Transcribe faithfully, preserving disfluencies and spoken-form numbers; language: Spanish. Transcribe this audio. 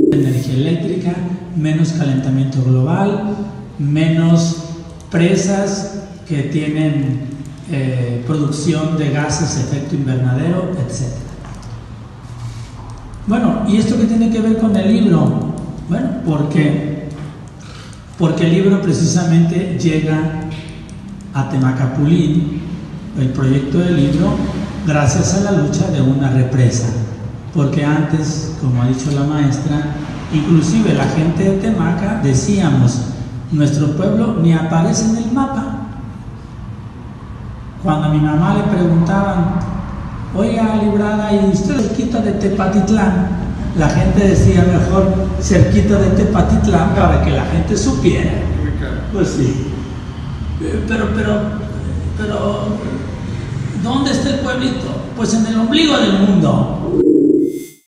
energía eléctrica, menos calentamiento global, menos presas que tienen eh, producción de gases de efecto invernadero, etcétera. Bueno, ¿y esto qué tiene que ver con el libro? Bueno, porque, porque el libro precisamente llega a Temacapulín, el proyecto del libro, gracias a la lucha de una represa. Porque antes, como ha dicho la maestra, inclusive la gente de Temaca decíamos, nuestro pueblo ni aparece en el mapa. Cuando a mi mamá le preguntaban, oiga, Librada, ¿y usted cerquita de Tepatitlán? La gente decía mejor cerquita de Tepatitlán para que la gente supiera. Pues sí. Pero, pero, pero, ¿dónde está el pueblito? Pues en el ombligo del mundo.